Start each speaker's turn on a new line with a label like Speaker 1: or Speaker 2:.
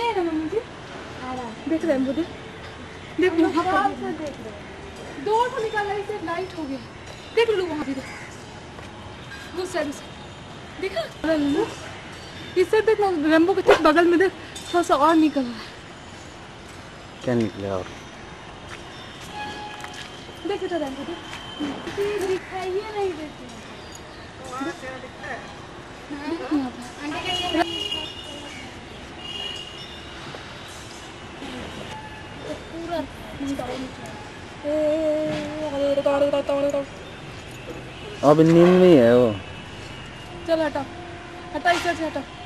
Speaker 1: नहीं ना मम्मी जी आ रहा है। देख रहे हैं मुझे, देख लो वहाँ पर देख रहे हैं। दो तो निकाला इसे लाइट हो गया। देख लो वहाँ भी वो साइड से देखा इससे देख लो रेम्बो के ठीक बगल में देख थोड़ा सा और निकल रहा है।
Speaker 2: क्या निकला और
Speaker 1: देखे तो रेम्बो देख दिखाई नहीं देती
Speaker 2: अब नींद में ही है वो।
Speaker 1: चल हटा हटा इसे हटा।